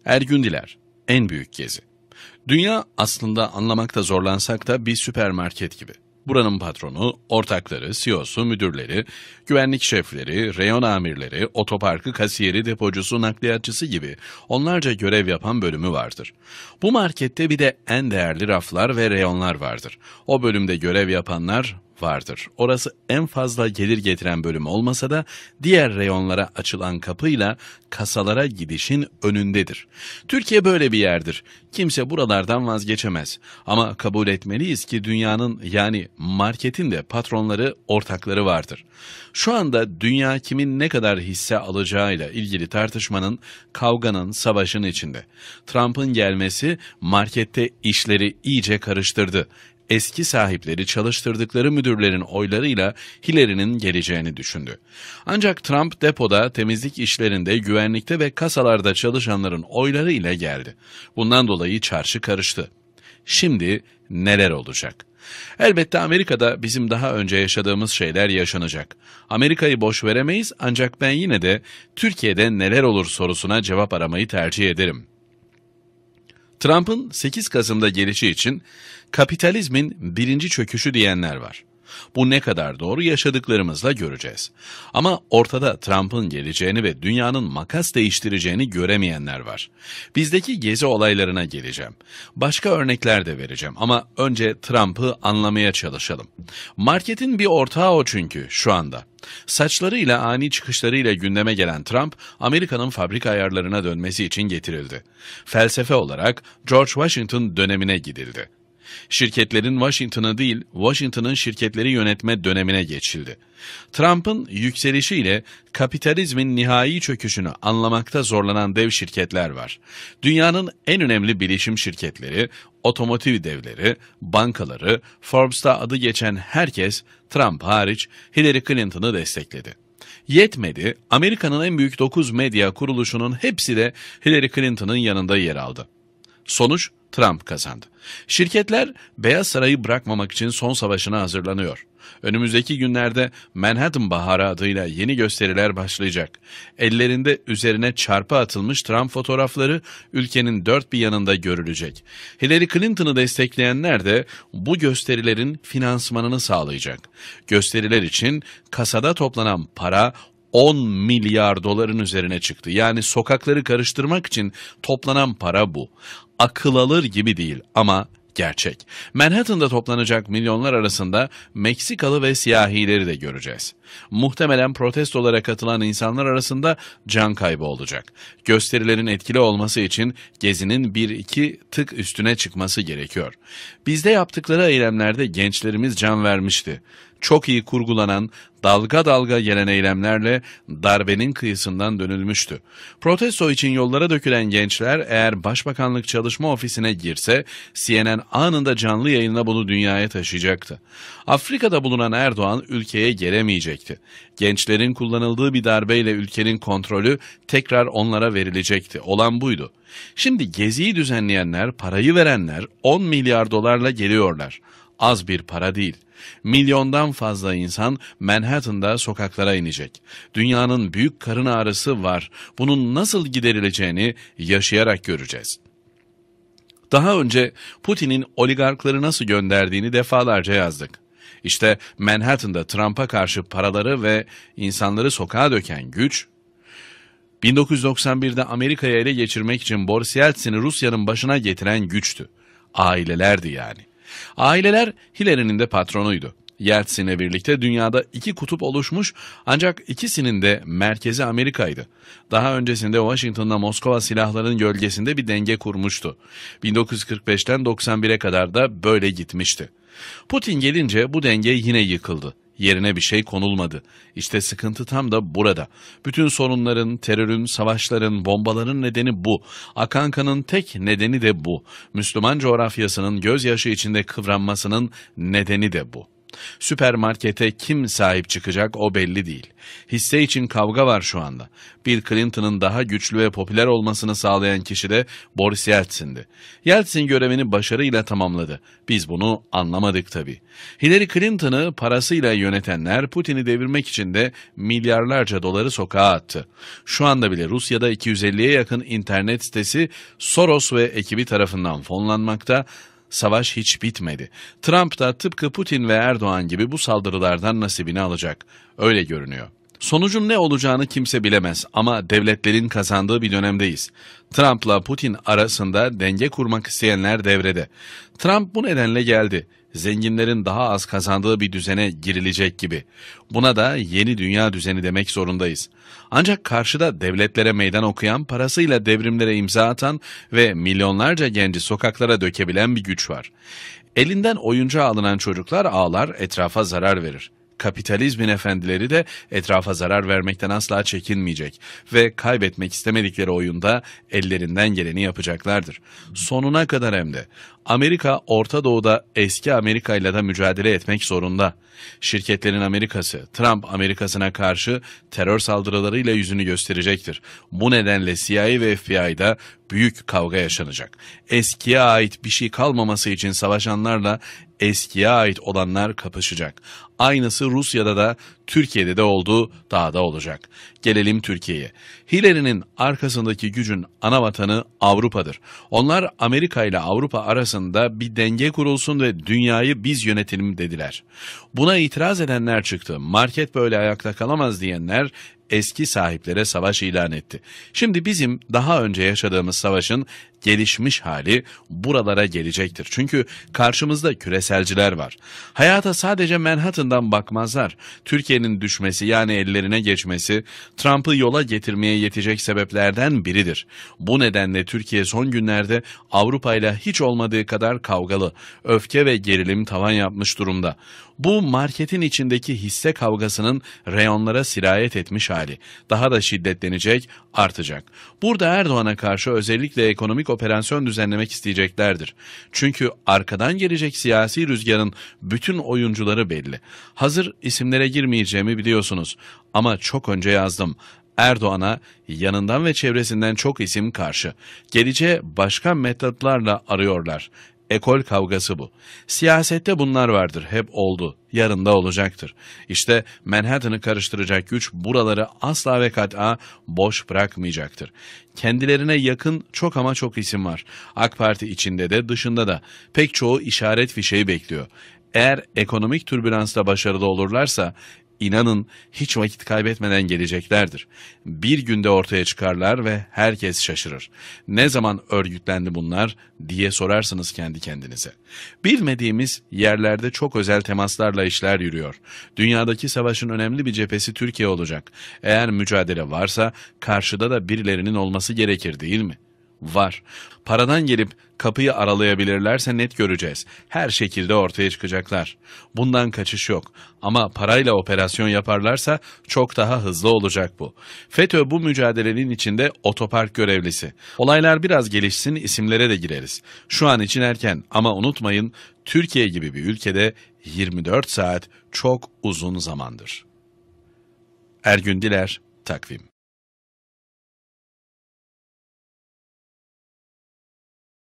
Ergündiler, en büyük gezi. Dünya aslında anlamakta zorlansak da bir süpermarket gibi. Buranın patronu, ortakları, CEO'su, müdürleri, güvenlik şefleri, reyon amirleri, otoparkı kasiyeri, depocusu, nakliyatçısı gibi onlarca görev yapan bölümü vardır. Bu markette bir de en değerli raflar ve reyonlar vardır. O bölümde görev yapanlar vardır. Orası en fazla gelir getiren bölüm olmasa da diğer reyonlara açılan kapıyla kasalara gidişin önündedir. Türkiye böyle bir yerdir. Kimse buralardan vazgeçemez. Ama kabul etmeliyiz ki dünyanın yani marketin de patronları, ortakları vardır. Şu anda dünya kimin ne kadar hisse alacağıyla ilgili tartışmanın, kavganın, savaşın içinde. Trump'ın gelmesi markette işleri iyice karıştırdı. Eski sahipleri çalıştırdıkları müdürlerin oylarıyla Hillary'nin geleceğini düşündü. Ancak Trump depoda, temizlik işlerinde, güvenlikte ve kasalarda çalışanların oylarıyla geldi. Bundan dolayı çarşı karıştı. Şimdi neler olacak? Elbette Amerika'da bizim daha önce yaşadığımız şeyler yaşanacak. Amerika'yı boş veremeyiz ancak ben yine de Türkiye'de neler olur sorusuna cevap aramayı tercih ederim. Trump'ın 8 Kasım'da gelişi için kapitalizmin birinci çöküşü diyenler var. Bu ne kadar doğru yaşadıklarımızla göreceğiz. Ama ortada Trump'ın geleceğini ve dünyanın makas değiştireceğini göremeyenler var. Bizdeki gezi olaylarına geleceğim. Başka örnekler de vereceğim ama önce Trump'ı anlamaya çalışalım. Marketin bir ortağı o çünkü şu anda. Saçlarıyla, ani çıkışlarıyla gündeme gelen Trump, Amerika'nın fabrika ayarlarına dönmesi için getirildi. Felsefe olarak George Washington dönemine gidildi. Şirketlerin Washington'ı değil, Washington'ın şirketleri yönetme dönemine geçildi. Trump'ın yükselişiyle kapitalizmin nihai çöküşünü anlamakta zorlanan dev şirketler var. Dünyanın en önemli bilişim şirketleri, otomotiv devleri, bankaları, Forbes'ta adı geçen herkes, Trump hariç, Hillary Clinton'ı destekledi. Yetmedi, Amerika'nın en büyük 9 medya kuruluşunun hepsi de Hillary Clinton'ın yanında yer aldı. Sonuç, Trump kazandı. Şirketler Beyaz Saray'ı bırakmamak için son savaşına hazırlanıyor. Önümüzdeki günlerde Manhattan Baharı adıyla yeni gösteriler başlayacak. Ellerinde üzerine çarpı atılmış Trump fotoğrafları ülkenin dört bir yanında görülecek. Hillary Clinton'ı destekleyenler de bu gösterilerin finansmanını sağlayacak. Gösteriler için kasada toplanan para 10 milyar doların üzerine çıktı. Yani sokakları karıştırmak için toplanan para bu. Akıl alır gibi değil ama gerçek. Manhattan'da toplanacak milyonlar arasında Meksikalı ve siyahileri de göreceğiz. Muhtemelen protestolara katılan insanlar arasında can kaybı olacak. Gösterilerin etkili olması için gezinin 1-2 tık üstüne çıkması gerekiyor. Bizde yaptıkları eylemlerde gençlerimiz can vermişti. Çok iyi kurgulanan, dalga dalga gelen eylemlerle darbenin kıyısından dönülmüştü. Protesto için yollara dökülen gençler eğer Başbakanlık Çalışma Ofisi'ne girse, CNN anında canlı yayınla bunu dünyaya taşıyacaktı. Afrika'da bulunan Erdoğan ülkeye gelemeyecekti. Gençlerin kullanıldığı bir darbeyle ülkenin kontrolü tekrar onlara verilecekti. Olan buydu. Şimdi geziyi düzenleyenler, parayı verenler 10 milyar dolarla geliyorlar. Az bir para değil. Milyondan fazla insan Manhattan'da sokaklara inecek. Dünyanın büyük karın ağrısı var. Bunun nasıl giderileceğini yaşayarak göreceğiz. Daha önce Putin'in oligarkları nasıl gönderdiğini defalarca yazdık. İşte Manhattan'da Trump'a karşı paraları ve insanları sokağa döken güç, 1991'de Amerika'yı ele geçirmek için Boris Yeltsin'i Rusya'nın başına getiren güçtü. Ailelerdi yani. Aileler Hillary'nin de patronuydu. Yeltsin'le birlikte dünyada iki kutup oluşmuş ancak ikisinin de merkezi Amerika'ydı. Daha öncesinde Washington'la Moskova silahların gölgesinde bir denge kurmuştu. 1945'ten 91'e kadar da böyle gitmişti. Putin gelince bu denge yine yıkıldı. Yerine bir şey konulmadı. İşte sıkıntı tam da burada. Bütün sorunların, terörün, savaşların, bombaların nedeni bu. Akan kanın tek nedeni de bu. Müslüman coğrafyasının gözyaşı içinde kıvranmasının nedeni de bu. Süpermarkete kim sahip çıkacak o belli değil. Hisse için kavga var şu anda. Bill Clinton'ın daha güçlü ve popüler olmasını sağlayan kişi de Boris Yeltsin'di. Yeltsin görevini başarıyla tamamladı. Biz bunu anlamadık tabii. Hillary Clinton'ı parasıyla yönetenler Putin'i devirmek için de milyarlarca doları sokağa attı. Şu anda bile Rusya'da 250'ye yakın internet sitesi Soros ve ekibi tarafından fonlanmakta. Savaş hiç bitmedi. Trump da tıpkı Putin ve Erdoğan gibi bu saldırılardan nasibini alacak. Öyle görünüyor. Sonucun ne olacağını kimse bilemez ama devletlerin kazandığı bir dönemdeyiz. Trump'la Putin arasında denge kurmak isteyenler devrede. Trump bu nedenle geldi. Zenginlerin daha az kazandığı bir düzene girilecek gibi. Buna da yeni dünya düzeni demek zorundayız. Ancak karşıda devletlere meydan okuyan, parasıyla devrimlere imza atan ve milyonlarca genci sokaklara dökebilen bir güç var. Elinden oyuncağı alınan çocuklar ağlar, etrafa zarar verir. Kapitalizmin efendileri de etrafa zarar vermekten asla çekinmeyecek ve kaybetmek istemedikleri oyunda ellerinden geleni yapacaklardır. Sonuna kadar hem de. Amerika, Orta Doğu'da eski Amerika ile de mücadele etmek zorunda. Şirketlerin Amerikası, Trump Amerikası'na karşı terör saldırılarıyla yüzünü gösterecektir. Bu nedenle CIA ve FBI'da büyük kavga yaşanacak. Eskiye ait bir şey kalmaması için savaşanlarla eskiye ait olanlar kapışacak. Aynısı Rusya'da da Türkiye'de de olduğu daha da olacak. Gelelim Türkiye'ye. Hillary'nin arkasındaki gücün ana vatanı Avrupa'dır. Onlar Amerika ile Avrupa arasında bir denge kurulsun ve dünyayı biz yönetelim dediler. Buna itiraz edenler çıktı. Market böyle ayakta kalamaz diyenler eski sahiplere savaş ilan etti. Şimdi bizim daha önce yaşadığımız savaşın gelişmiş hali buralara gelecektir. Çünkü karşımızda küreselciler var. Hayata sadece Manhattan'dan bakmazlar. Türkiye'nin düşmesi yani ellerine geçmesi Trump'ı yola getirmeye yetecek sebeplerden biridir. Bu nedenle Türkiye son günlerde Avrupa ile hiç olmadığı kadar kavgalı, öfke ve gerilim tavan yapmış durumda. Bu marketin içindeki hisse kavgasının reyonlara sirayet etmiş hali. Daha da şiddetlenecek, artacak. Burada Erdoğan'a karşı özellikle ekonomik operasyon düzenlemek isteyeceklerdir. Çünkü arkadan gelecek siyasi rüzgarın bütün oyuncuları belli. Hazır isimlere girmeyeceğimi biliyorsunuz ama çok önce yazdım. Erdoğan'a yanından ve çevresinden çok isim karşı. Geleceğe başka metotlarla arıyorlar. Ekol kavgası bu. Siyasette bunlar vardır, hep oldu, yarın da olacaktır. İşte Manhattan'ı karıştıracak güç buraları asla ve kat'a boş bırakmayacaktır. Kendilerine yakın çok ama çok isim var. AK Parti içinde de dışında da pek çoğu işaret fişeği bekliyor. Eğer ekonomik türbülansla başarılı olurlarsa İnanın hiç vakit kaybetmeden geleceklerdir. Bir günde ortaya çıkarlar ve herkes şaşırır. Ne zaman örgütlendi bunlar diye sorarsınız kendi kendinize. Bilmediğimiz yerlerde çok özel temaslarla işler yürüyor. Dünyadaki savaşın önemli bir cephesi Türkiye olacak. Eğer mücadele varsa karşıda da birilerinin olması gerekir değil mi? Var. Paradan gelip kapıyı aralayabilirlerse net göreceğiz. Her şekilde ortaya çıkacaklar. Bundan kaçış yok. Ama parayla operasyon yaparlarsa çok daha hızlı olacak bu. FETÖ bu mücadelenin içinde otopark görevlisi. Olaylar biraz gelişsin, isimlere de gireriz. Şu an için erken ama unutmayın, Türkiye gibi bir ülkede 24 saat çok uzun zamandır. Ergün Diler, Takvim.